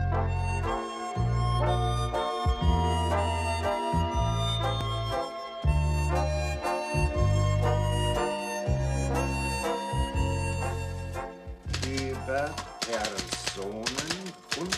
Über Personen und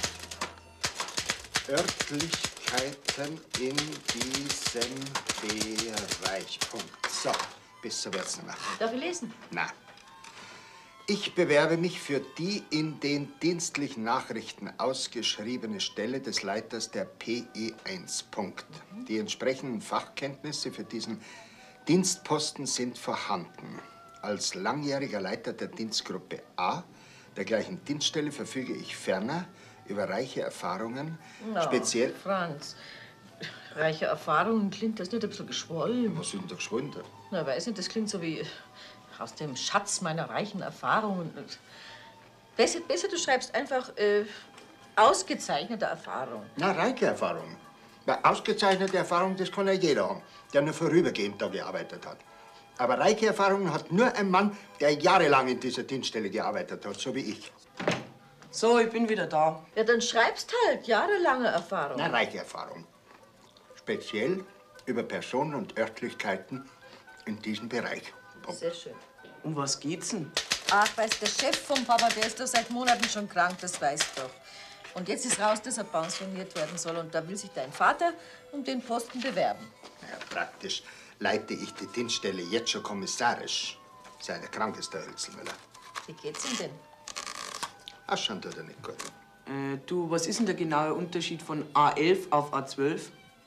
Örtlichkeiten in diesem Bereich. Punkt. So, bis zur wird's nicht mehr. Darf ich lesen? Na. Ich bewerbe mich für die in den dienstlichen Nachrichten ausgeschriebene Stelle des Leiters der PE1. Punkt. Die entsprechenden Fachkenntnisse für diesen Dienstposten sind vorhanden. Als langjähriger Leiter der Dienstgruppe A der gleichen Dienststelle verfüge ich ferner über reiche Erfahrungen, speziell... Franz, reiche Erfahrungen, klingt das nicht ein bisschen geschwollen? Was ist denn da geschwollen? Na, weiß nicht, das klingt so wie aus dem Schatz meiner reichen Erfahrungen. Besser du schreibst einfach ausgezeichnete Erfahrung. Na, reiche Erfahrung. Weil ausgezeichnete Erfahrung, das kann ja jeder haben, der nur vorübergehend da gearbeitet hat. Aber reiche Erfahrungen hat nur ein Mann, der jahrelang in dieser Dienststelle gearbeitet hat, so wie ich. So, ich bin wieder da. Ja, dann schreibst halt jahrelange Erfahrung. Na, reiche Erfahrung. Speziell über Personen und Örtlichkeiten in diesem Bereich. Punkt. Sehr schön. Um was geht's denn? Ach, weißt, der Chef vom Papa, der ist doch seit Monaten schon krank, das weißt du doch. Und jetzt ist raus, dass er pensioniert werden soll. Und da will sich dein Vater um den Posten bewerben. Ja, praktisch leite ich die Dienststelle jetzt schon kommissarisch. Seit er krank ist, der Hülsenmüller. Wie geht's ihm denn? Ausschauen tut er nicht gut. Du, was ist denn der genaue Unterschied von A11 auf A12?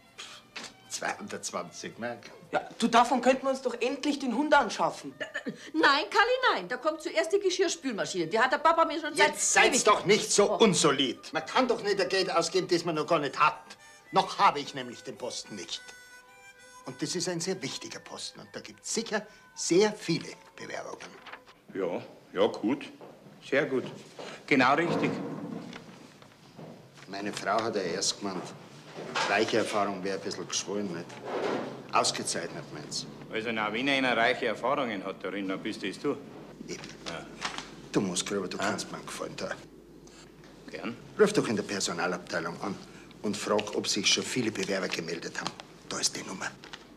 220 Mark. Ja, du, davon könnten wir uns doch endlich den Hund anschaffen. Nein, Kalli, nein. Da kommt zuerst die Geschirrspülmaschine. Die hat der Papa mir schon Jetzt seid's doch nicht so unsolid. Man kann doch nicht ein Geld ausgeben, das man noch gar nicht hat. Noch habe ich nämlich den Posten nicht. Und das ist ein sehr wichtiger Posten. Und da gibt es sicher sehr viele Bewerbungen. Ja, gut. Sehr gut. Genau richtig. Meine Frau hat ja erst gemeint, reiche Erfahrung wäre ein bisschen geschwollen, nicht? Ausgezeichnet, meinst du? Also, na, wenn einer reiche Erfahrungen hat darin, dann bist das du. Eben. Ja. Du musst, Gruber, du kannst mir einen Gefallen tun. Gern. Ruf doch in der Personalabteilung an und frag, ob sich schon viele Bewerber gemeldet haben. Da ist die Nummer.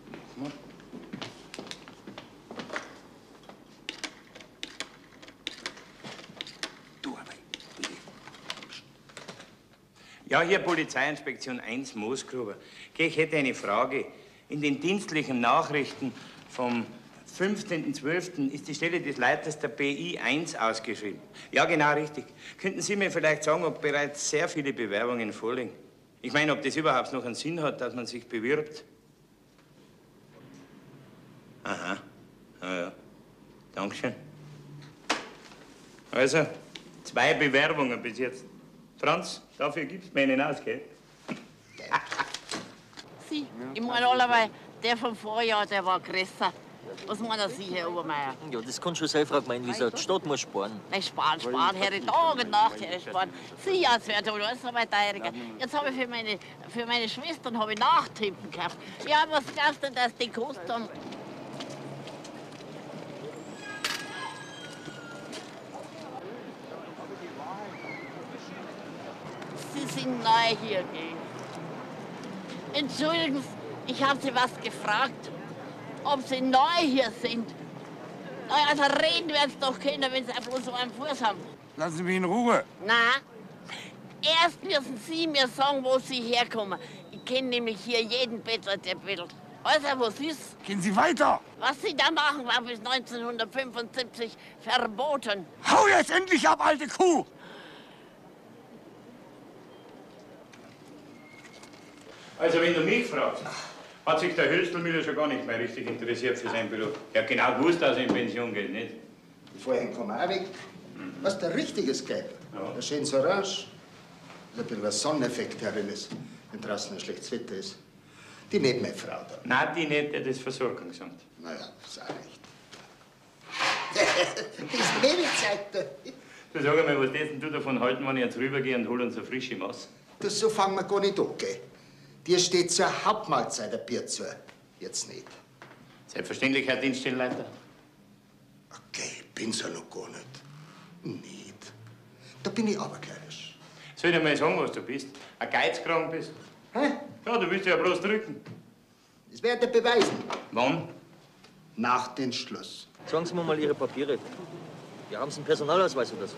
Ja, hier Polizeiinspektion 1 Moosgruber. Ich hätte eine Frage. In den dienstlichen Nachrichten vom 15.12. ist die Stelle des Leiters der BI 1 ausgeschrieben. Ja, genau richtig. Könnten Sie mir vielleicht sagen, ob bereits sehr viele Bewerbungen vorliegen? Ich meine, ob das überhaupt noch einen Sinn hat, dass man sich bewirbt? Aha. Ja. Dankeschön. Also, 2 Bewerbungen bis jetzt. Franz, dafür gibst du mir einen aus, gell? Sie, ich meine allerweil, der vom Vorjahr, der war größer. Was meinen Sie, Herr Obermeier? Ja, das kann schon sein, Frau Gemeinwieser. Die Stadt muss sparen. Nein, sparen, Herr, Tag und Nacht, Herr, sparen. Sie als werden wohl alles einmal teurer. Jetzt habe ich für meine Schwestern habe ich Nachtrippen gekauft. Ja, was glaubst du, dass die kosten? Sie sind neu hier, gell? Entschuldigen Sie, ich habe Sie was gefragt, ob Sie neu hier sind. Na ja, also reden werden Sie doch können, wenn Sie bloß so einen Fuß haben. Lassen Sie mich in Ruhe. Na, erst müssen Sie mir sagen, wo Sie herkommen. Ich kenne nämlich hier jeden Bettler, der bettelt. Also, was ist? Gehen Sie weiter. Was Sie da machen, war bis 1975 verboten. Hau jetzt endlich ab, alte Kuh! Also, wenn du mich fragst, hat sich der Hülstelmüller schon gar nicht mehr richtig interessiert für seinen Beruf. Er hat genau gewusst, dass er in Pension geht, nicht? Die Vorhänge kommen auch weg. Was der richtiges Gelb? Ja. Ein schönes Orange. Ein bisschen ein Sonneneffekt herin ist, wenn draußen ein schlechtes Wetter ist. Die nicht meine Frau da. Nein, die nicht, der das Versorgungsamt. Naja, ist auch recht. Das ist Lebenszeit. Du sag einmal, was tätest du davon halten, wenn ich jetzt rübergehe und hol uns eine frische Maß? Das so fangen wir gar nicht an, gell? Dir steht zur Hauptmahlzeit ein Bier zu. Jetzt nicht. Selbstverständlich, Herr Dienststellenleiter. Okay, bin's ja noch gar nicht. Nicht. Da bin ich abergläubisch. Soll ich dir mal sagen, was du bist? Ein Geizkrank bist? Hä? Ja, du willst ja bloß drücken. Das wird er beweisen. Wann? Nach dem Schluss. Sagen Sie mir mal Ihre Papiere. Ja, haben Sie einen Personalausweis oder so?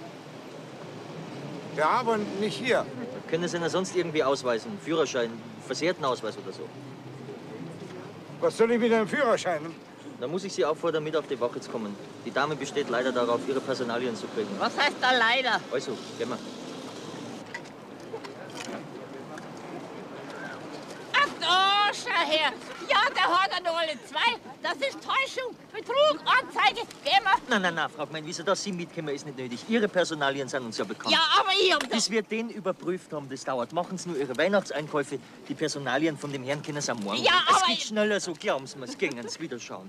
Ja, aber nicht hier. Können Sie ihn sonst irgendwie ausweisen? Führerschein, Versehrtenausweis oder so? Was soll ich mit einem Führerschein? Dann muss ich Sie auffordern, mit auf die Wache zu kommen. Die Dame besteht leider darauf, Ihre Personalien zu kriegen. Was heißt da leider? Also, gehen wir. Ach, da, schau her. Ja, der hat er noch alle zwei. Das ist Täuschung, Betrug, Anzeige. Gehen wir. Nein, Frau Gmeinwieser, dass Sie mitkommen, ist nicht nötig. Ihre Personalien sind uns ja bekannt. Ja, aber ich hab das... Bis wir den überprüft haben, das dauert. Machen Sie nur Ihre Weihnachtseinkäufe. Die Personalien von dem Herrn können Sie am Morgen. Ja, Es aber geht ich- schneller, so glauben Sie mir. Es ging ans Wiederschauen.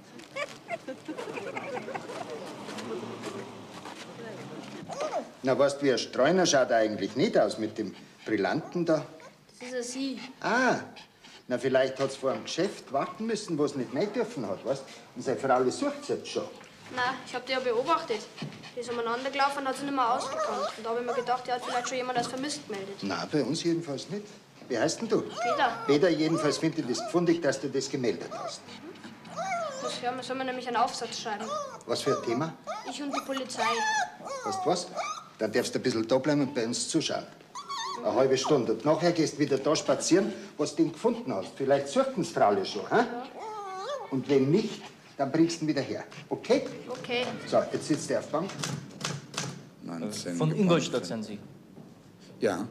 Na, weißt du, wie ein Streuner schaut er eigentlich nicht aus mit dem Brillanten da? Das ist ja sie. Ah, na, vielleicht hat's vor dem Geschäft warten müssen, wo es nicht mehr dürfen hat, weißt? Und seine Frau sucht's jetzt schon. Na, ich hab die ja beobachtet. Die ist umeinander gelaufen und hat sie nicht mehr ausgekannt. Und da hab ich mir gedacht, die hat vielleicht schon jemand als vermisst gemeldet. Na, bei uns jedenfalls nicht. Wie heißt denn du? Peter. Peter, jedenfalls finde ich das gefundig, dass du das gemeldet hast. Ja, soll man nämlich einen Aufsatz schreiben. Was für ein Thema? Ich und die Polizei. Weißt du was? Dann darfst du ein bisschen da bleiben und bei uns zuschauen. Eine halbe Stunde. Und nachher gehst du wieder da spazieren, was du ihn gefunden hast. Vielleicht sucht ihn das Fraule schon, hä? Und wenn nicht, dann bringst du ihn wieder her. Okay? Okay. So, jetzt sitzt er auf der Bank. 19 Von geboren. Ingolstadt sind Sie. Ja.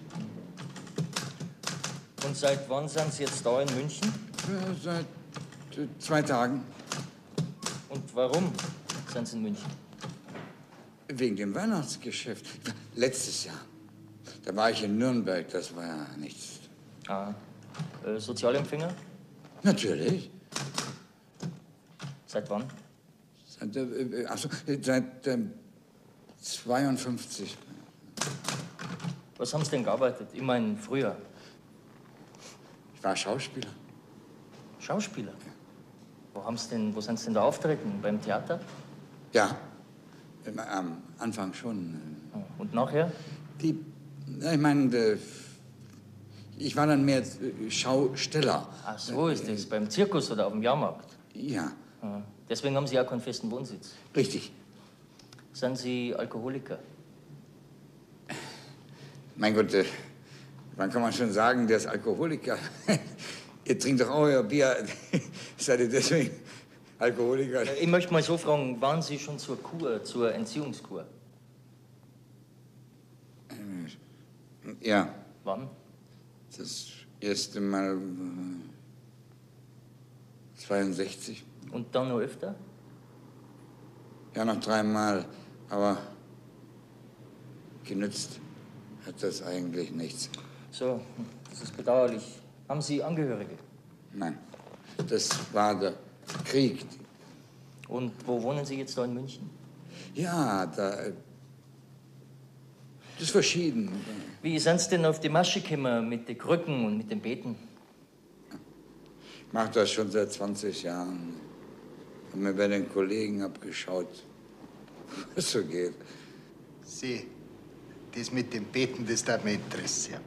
Und seit wann sind Sie jetzt da in München? Ja, seit 2 Tagen. Und warum sind Sie in München? Wegen dem Weihnachtsgeschäft. Letztes Jahr. Da war ich in Nürnberg, das war ja nichts. Ah, Sozialempfänger? Natürlich. Seit wann? Seit 52. Was haben Sie denn gearbeitet? Ich meine, früher. Ich war Schauspieler. Schauspieler? Wo sind Sie denn da auftreten? Beim Theater? Ja. Am Anfang schon. Und nachher? Ich meine, ich war dann mehr Schausteller. Ach so ist das. Beim Zirkus oder auf dem Jahrmarkt? Ja. Ah, deswegen haben Sie auch keinen festen Wohnsitz. Richtig. Sind Sie Alkoholiker? Mein Gott, wann kann man schon sagen, der ist Alkoholiker? Ihr trinkt doch auch euer Bier. Seid ihr deswegen Alkoholiker? Ich möchte mal so fragen, waren Sie schon zur Kur, zur Entziehungskur? Ja. Wann? Das erste Mal 62. Und dann noch öfter? Ja, noch 3 Mal. Aber genützt hat das eigentlich nichts. So, das ist bedauerlich. Haben Sie Angehörige? Nein, das war der Krieg. Und wo wohnen Sie jetzt da in München? Ja, das ist verschieden. Wie sind Sie denn auf die Masche gekommen mit den Krücken und mit den Beeten? Ich mache das schon seit 20 Jahren. Hab mir bei den Kollegen abgeschaut, was so geht. Sieh, das mit dem Beten, das darf mich interessieren.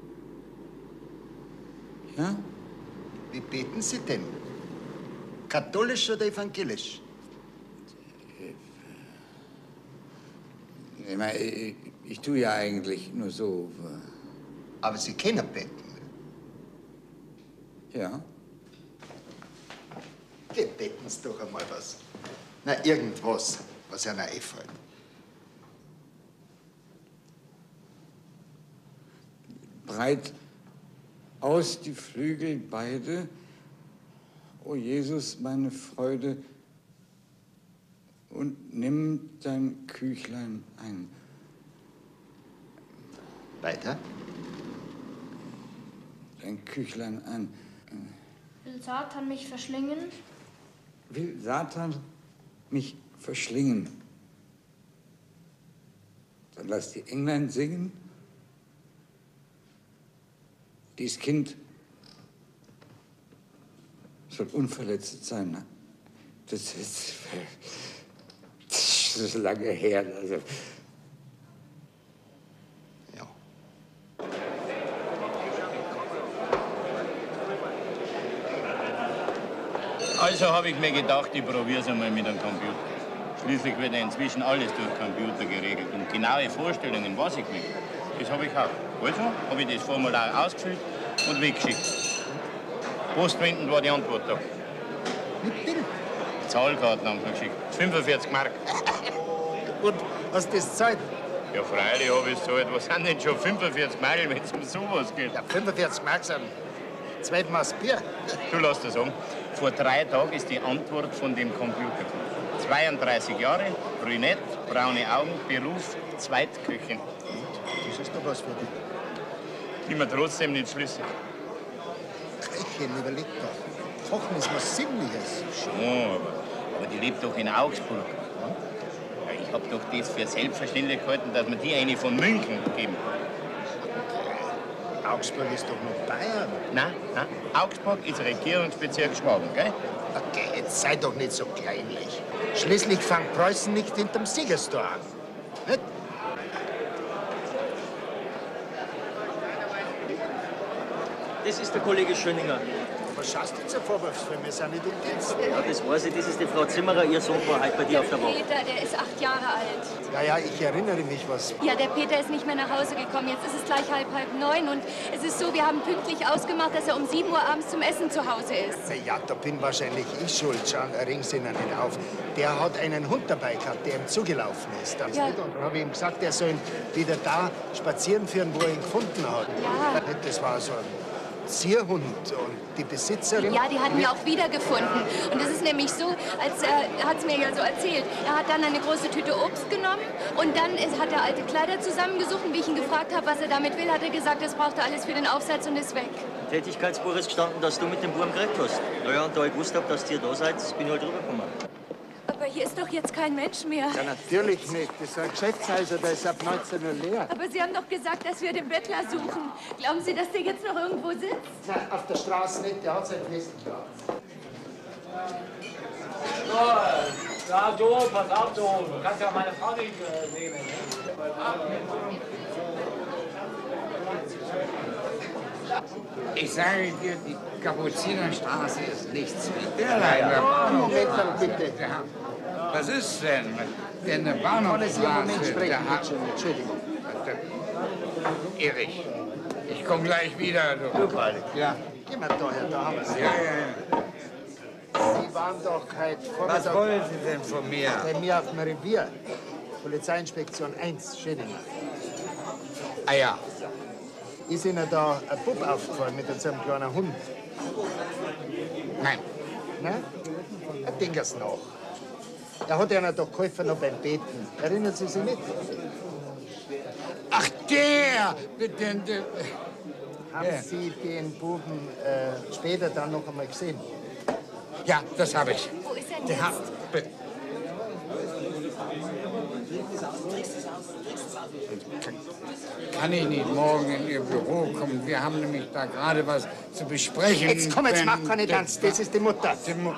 Ja? Wie beten Sie denn? Katholisch oder evangelisch? Ich meine, ich tue ja eigentlich nur so. Aber Sie können beten. Ja. Beten Sie doch einmal was. Na, irgendwas, was Ihnen einfällt. Breit aus die Flügel beide, o Jesus, meine Freude, und nimm dein Küchlein ein. Weiter? Dein Küchlein ein. Will Satan mich verschlingen? Will Satan mich verschlingen? Dann lass die Englein singen. Dies Kind soll unverletzt sein. Ne? Das ist lange her. Also. Ja. Also habe ich mir gedacht, ich probiere es einmal mit einem Computer. Schließlich wird ja inzwischen alles durch Computer geregelt. Und genaue Vorstellungen, was ich will, das habe ich auch. Also habe ich das Formular ausgefüllt und weggeschickt. Postwendend war die Antwort da. Mit Bild? Zahlkarten haben sie mir geschickt. 45 Mark. Und hast du das gezahlt? Ja, freilich habe ich es gezahlt. Was sind denn schon 45 Mark, wenn es um sowas geht? Ja, 45 Mark sind 2 Maß Bier. Du lass das sagen. Vor 3 Tagen ist die Antwort von dem Computer gekommen. 32 Jahre, brünett, braune Augen, Beruf, Zweitköchin. Das ist doch was für dich. Bin mir trotzdem nicht schlüssig. Köchin, überleg doch. Kochen ist was Sinnliches. Schon, aber die lebt doch in Augsburg. Ja, ich hab doch das für selbstverständlich gehalten, dass wir die eine von München geben. Augsburg ist doch noch Bayern. Nein, Augsburg ist Regierungsbezirk Schwaben, gell? Okay, jetzt sei doch nicht so kleinlich. Schließlich fängt Preußen nicht hinterm Siegestor an. Nicht? Das ist der Kollege Schöninger. Was schaust du zur Vorwurfsfilm? Wir sind nicht im Dienst. Ja, das weiß ich. Das ist die Frau Zimmerer. Ihr Sohn war heute bei dir auf der Wache. Peter, der ist 8 Jahre alt. Ja, ich erinnere mich, was... Ja, der Peter ist nicht mehr nach Hause gekommen. Jetzt ist es gleich 8:30 und es ist so, wir haben pünktlich ausgemacht, dass er um 7 Uhr abends zum Essen zu Hause ist. Ja, da bin wahrscheinlich ich schuld. Schau, ring's ihn nicht auf. Der hat einen Hund dabei gehabt, der ihm zugelaufen ist. Ja. Und dann habe ich ihm gesagt, er soll ihn wieder da spazieren führen, wo er ihn gefunden hat. Ja. Das war so ein Zierhund und die Besitzerin... Ja, die hatten wir auch wiedergefunden. Und es ist nämlich so, er hat es mir ja so erzählt, er hat dann eine große Tüte Obst genommen und dann hat er alte Kleider zusammengesucht. Und wie ich ihn gefragt habe, was er damit will, hat er gesagt, das braucht er alles für den Aufsatz und ist weg. Tätigkeitsbuch ist gestanden, dass du mit dem Buben geredet hast. Naja, und da ich gewusst habe, dass ihr da seid, bin ich halt rübergekommen. Aber hier ist doch jetzt kein Mensch mehr. Ja, natürlich nicht. Das ist ein Geschäftshäuser, der ist ab 19 Uhr leer. Aber Sie haben doch gesagt, dass wir den Bettler suchen. Glauben Sie, dass der jetzt noch irgendwo sitzt? Nein, auf der Straße nicht, der hat seinen festen Platz. Ja, du, pass auf, du kannst ja meine Frau nicht nehmen. Ich sage dir, die Kapuzinerstraße ist nichts mit der Leine. Moment, bitte. Was ist denn? In der Bahnhofstraße. Entschuldigung. Erich, ich komme gleich wieder. Du. Ja. Geh mal daher, da haben wir Sie. Ja. Sie waren doch heute Vormittag... Was wollen Sie denn von mir? Bei mir auf dem Revier. Polizeiinspektion 1, Schöninger. Ah ja. Ist Ihnen da ein Bub aufgefallen mit so einem kleinen Hund? Nein. Nein? Ein Dingers noch. Er hat Ihnen doch geholfen noch beim Beten. Erinnern Sie sich nicht? Ach, der! Haben Sie den Buben später dann noch einmal gesehen? Ja, das habe ich. Wo ist er denn Der jetzt? Kann ich nicht morgen in Ihr Büro kommen? Wir haben nämlich da gerade was zu besprechen. Jetzt komm, jetzt mach keine Tanz. Das ist die Mutter.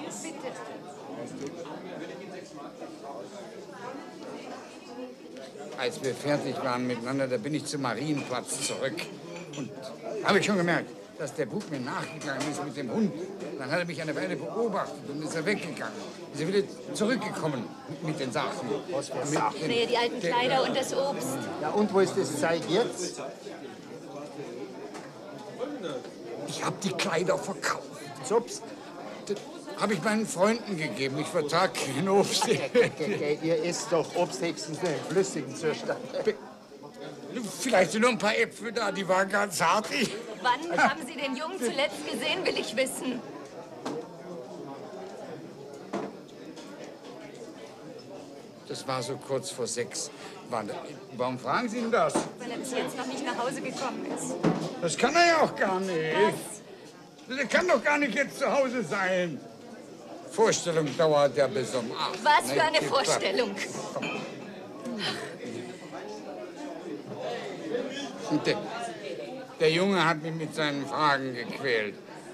Als wir fertig waren miteinander, da bin ich zum Marienplatz zurück. Und habe ich schon gemerkt, dass der Bub mir nachgegangen ist mit dem Hund. Dann hat er mich eine Weile beobachtet und ist er weggegangen. Ist er wieder zurückgekommen mit den Sachen. Was für Sachen? Nee, die alten Kleider und das Obst. Ja, und wo ist das Zeug jetzt? Ich habe die Kleider verkauft. Das Obst? Das habe ich meinen Freunden gegeben. Ich vertrage kein Obst. Ihr esst doch Obsthexen für den flüssigen Zustand. Vielleicht sind noch ein paar Äpfel da, die waren ganz hart. Wann haben Sie den Jungen zuletzt gesehen, will ich wissen. Das war so kurz vor 6. Warum fragen Sie denn das? Weil er bis jetzt noch nicht nach Hause gekommen ist. Das kann er ja auch gar nicht. Der kann doch gar nicht jetzt zu Hause sein. Vorstellung dauert ja bis um 8. Was für eine Vorstellung. Der Junge hat mich mit seinen Fragen gequält.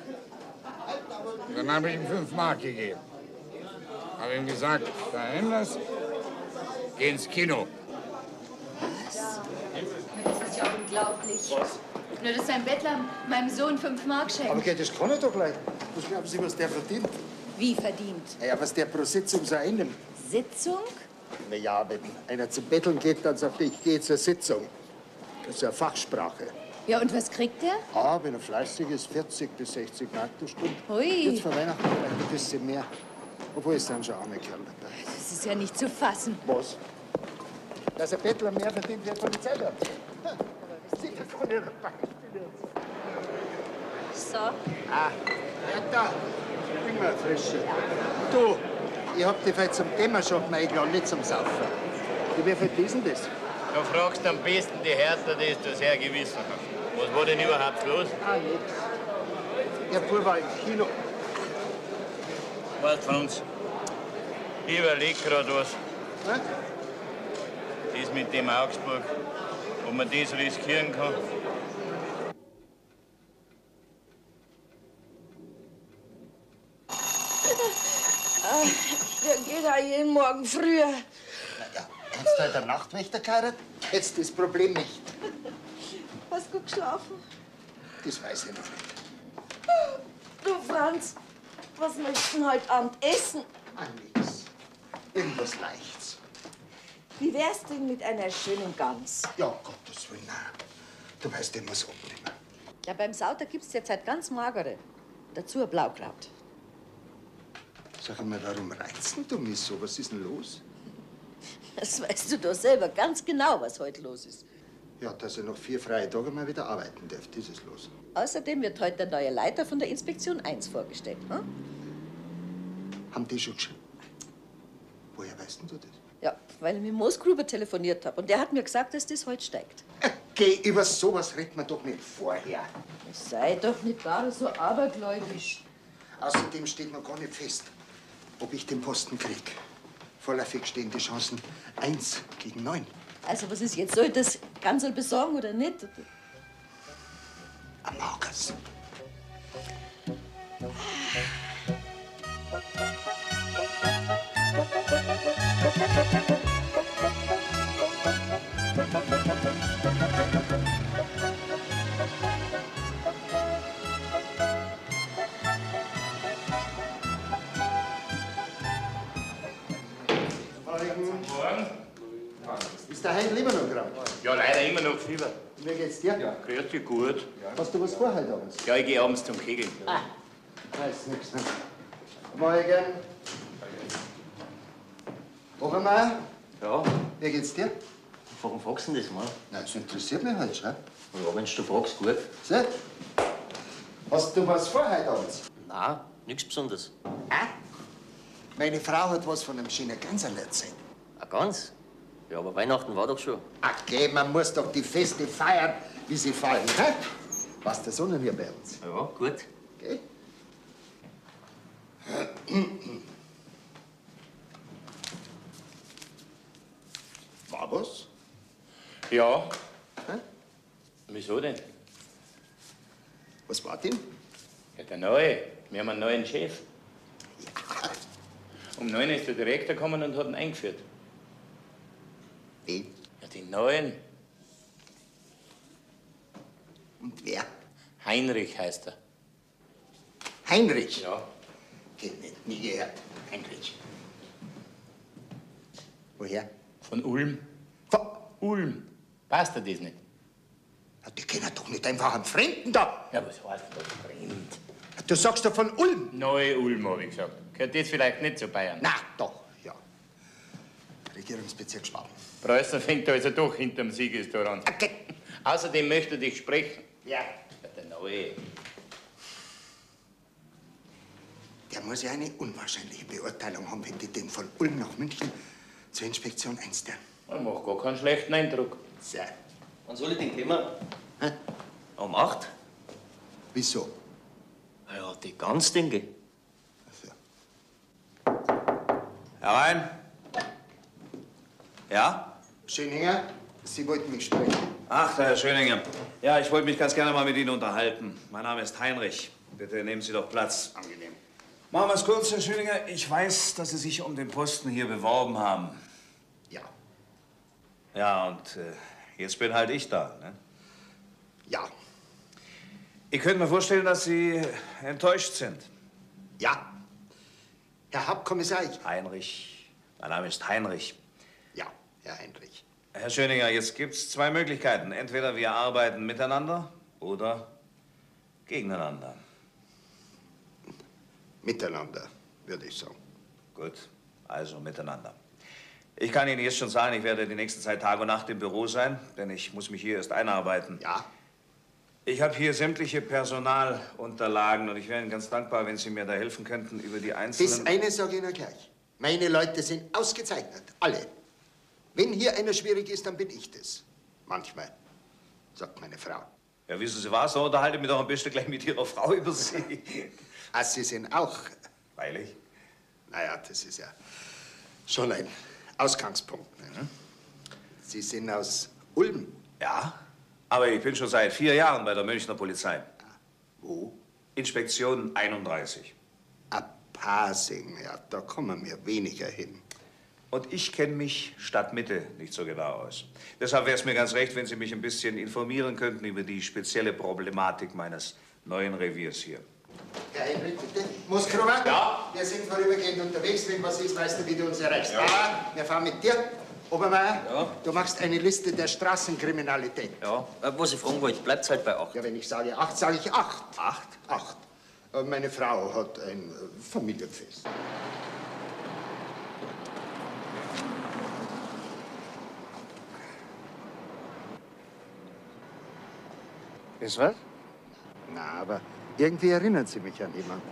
Dann habe ich ihm 5 Mark gegeben. Habe ihm gesagt, veränders, geh ins Kino. Was? Das ist ja unglaublich. Nur, dass sein Bettler meinem Sohn 5 Mark schenkt. Aber okay, das kann er doch gleich. Was glauben Sie, was der verdient? Wie verdient? Ja, was der pro Sitzung so einnimmt. Sitzung? Na ja, wenn einer zum Betteln geht, dann sagt er, ich gehe zur Sitzung. Das ist ja Fachsprache. Ja, und was kriegt der? Ah, wenn er fleißig ist, 40 bis 60 Mark die Stunde. Hui. Jetzt vor Weihnachten vielleicht ein bisschen mehr. Obwohl, es sind schon arme Kerl dabei. Das ist ja nicht zu fassen. Was? Dass ein Bettler mehr verdient, wie ein Polizeiwert. Das sieht ja von ihrer Bank. So. Ah, Bertha, bring mal eine Frische. Du, ich hab dich heute zum Dämmerschoppen eingeladen, nicht zum Saufen. Wie viel ist denn das? Du fragst am besten die Hertha, die ist das sehr gewissenhaft. Was war denn überhaupt los? Ah, nix. Der Bub war im Kino. Weißt Franz, ich überleg grad was. Was? Das mit dem Augsburg, ob man das riskieren kann. Der geht auch jeden Morgen früher. Ja, hast du heute einen Nachtwächter geheiratet? Jetzt das Problem nicht. Hast du gut geschlafen? Das weiß ich noch nicht. Du, Franz, was möchtest du denn heute Abend essen? Ah, nix. Irgendwas Leichtes. Wie wär's denn mit einer schönen Gans? Ja, Gottes Willen, nein. Du weißt immer so abnehmen. Ja, beim Sauter gibt's jetzt halt ganz magere. Dazu ein Blaukraut. Sag einmal, warum reizt du mich so? Was ist denn los? Das weißt du doch selber ganz genau, was heute los ist. Ja, dass ich noch 4 freie Tage mal wieder arbeiten darf, das ist los. Außerdem wird heute der neue Leiter von der Inspektion 1 vorgestellt. Hm? Haben die schon geschrieben? Woher weißt denn du das? Ja, weil ich mit Moosgruber telefoniert habe. Und der hat mir gesagt, dass das heute steigt. Geh, über sowas redet man doch nicht vorher. Sei doch nicht gar so abergläubisch. Außerdem steht noch gar nicht fest, ob ich den Posten krieg. Vorläufig stehen die Chancen 1 gegen 9. Also was ist jetzt? Soll ich das Gansel besorgen oder nicht? Am Auges. Morgen. Ist der Hein lieber noch krank? Ja, leider immer noch Fieber. Wie geht's dir? Ja, grüß dich gut. Hast du was vor heute abends? Ja, ich gehe abends zum Kegeln. Weiß nix, ne? Morgen. Obermeier, Ja, wie geht's dir? warum fragst du denn das mal? Na, das interessiert mich halt schon. Ja, wenn du fragst, gut. So. Hast du was vor heute abends? Nein, nichts Besonderes. Meine Frau hat was von einem schönen Ganserl erzählt. Ah, ganz? Ja, aber Weihnachten war doch schon. Okay, man muss doch die Feste feiern, wie sie fallen, hä? Was der Sonne hier bei uns. Ja, gut. Okay? War was? Ja. Hä? Wieso denn? Was war denn? Ja, der Neue. Wir haben einen neuen Chef. Um 9 ist der Direktor gekommen und hat ihn eingeführt. Wen? Ja, den Neuen. Und wer? Heinrich heißt er. Heinrich? Ja. Geht nicht, nie gehört. Heinrich. Woher? Von Ulm. Von Ulm. Passt dir das nicht? Ja, die kennen doch nicht einfach einen Fremden da. Ja, was heißt das fremd? Du sagst doch von Ulm. Neu-Ulm, habe ich gesagt. Gehört das vielleicht nicht zu Bayern? Na, doch, ja. Regierungsbezirk Schwaben. Preußen fängt also doch hinterm Siegestor an. Okay. Außerdem möchte ich sprechen. Ja. Ja, der Neue. Der muss ja eine unwahrscheinliche Beurteilung haben, wenn die den von Ulm nach München zur Inspektion einstellen. Er macht gar keinen schlechten Eindruck. So. Wann soll ich den kommen? Hä? Um 8? Wieso? Ja, die Gans, denke ich. Herein. Ja? Schöninger, Sie wollten mich sprechen. Ach, der Herr Schöninger. Ja, ich wollte mich ganz gerne mal mit Ihnen unterhalten. Mein Name ist Heinrich. Bitte nehmen Sie doch Platz. Angenehm. Machen wir es kurz, Herr Schöninger. Ich weiß, dass Sie sich um den Posten hier beworben haben. Ja. Ja, und jetzt bin halt ich da, ne? Ja. Ich könnte mir vorstellen, dass Sie enttäuscht sind. Ja. Herr Hauptkommissar, Heinrich. Mein Name ist Heinrich. Ja, Herr Heinrich. Herr Schöninger, jetzt gibt's zwei Möglichkeiten. Entweder wir arbeiten miteinander oder gegeneinander. Miteinander, würde ich sagen. Gut, also miteinander. Ich kann Ihnen jetzt schon sagen, ich werde die nächste Zeit Tag und Nacht im Büro sein, denn ich muss mich hier erst einarbeiten. Ja. Ich habe hier sämtliche Personalunterlagen und ich wäre Ihnen ganz dankbar, wenn Sie mir da helfen könnten über die einzelnen... Das eine sage ich Ihnen gleich. Meine Leute sind ausgezeichnet, alle. Wenn hier einer schwierig ist, dann bin ich das. Manchmal, sagt meine Frau. Ja, wissen Sie was, dann unterhalte ich mich doch am besten gleich mit Ihrer Frau über Sie. Ah, Sie sind auch... Freilich. Naja, das ist ja schon ein Ausgangspunkt. Ne? Sie sind aus Ulm. Ja, aber ich bin schon seit 4 Jahren bei der Münchner Polizei. Wo? Inspektion 31. Pasing, ja, da kommen wir weniger hin. Und ich kenne mich Stadtmitte nicht so genau aus. Deshalb wäre es mir ganz recht, wenn Sie mich ein bisschen informieren könnten über die spezielle Problematik meines neuen Reviers hier. Herr Heinrich, bitte. Moskrowa? Ja? Wir sind vorübergehend unterwegs. Wenn was ist, weißt du, wie du uns erreichst. Ja. Wir fahren mit dir. Obermeier, Ja? du machst eine Liste der Straßenkriminalität. Ja, was ich fragen wollte, bleibt's halt bei 8. Ja, wenn ich sage 8, sage ich 8. 8? 8. Meine Frau hat ein Familienfest. Ist was? Na, aber irgendwie erinnert sie mich an jemanden.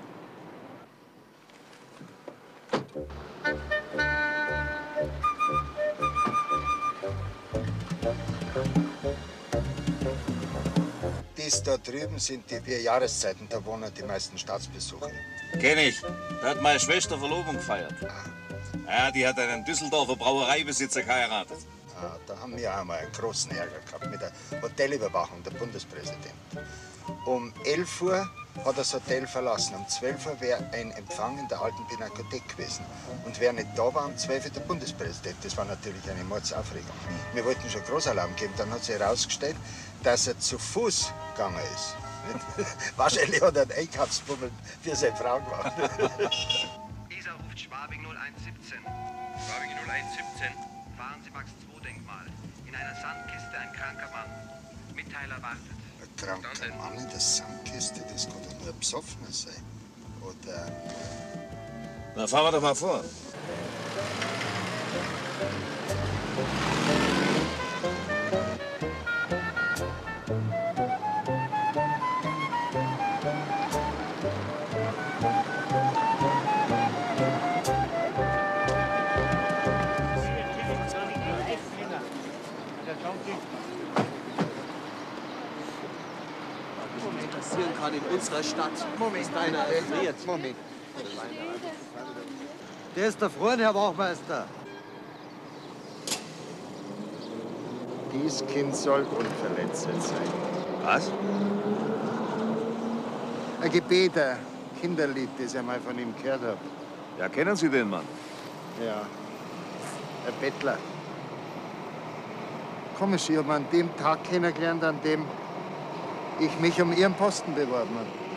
Dies da drüben sind die 4 Jahreszeiten, da wohnen die meisten Staatsbesucher. Kenn ich. Da hat meine Schwester Verlobung gefeiert. Ja, die hat einen Düsseldorfer Brauereibesitzer geheiratet. Ah, da haben wir auch mal einen großen Ärger gehabt mit der Hotelüberwachung, der Bundespräsident. Um 11 Uhr hat er das Hotel verlassen. Um 12 Uhr wäre ein Empfang in der alten Pinakothek gewesen. Und wer nicht da war, um 12 Uhr der Bundespräsident. Das war natürlich eine Mordsaufregung. Wir wollten schon Großalarm geben. Dann hat sich herausgestellt, dass er zu Fuß gegangen ist. Wahrscheinlich hat er einen Einkaufsbummel für seine Frau gemacht. Dieser ruft Schwabing 0117. Schwabing 0117. Fahren Sie Max II Denkmal. In einer Sandkiste ein kranker Mann. Mitteiler wartet. Ein kranker Mann in der Sandkiste, das kann doch nur ein Besoffener sein. Oder... Na, fahren wir doch mal vor. Passieren kann in unserer Stadt. Moment, ist einer erfriert. Moment. Der ist da vorne, Herr Wachmeister. Dies Kind soll unverletzt sein. Was? Ein Gebet, ein Kinderlied, das ich mal von ihm gehört habe. Ja, kennen Sie den Mann? Ja, ein Bettler. Komisch, ich habe an dem Tag kennengelernt, an dem ich mich um Ihren Posten beworben habe.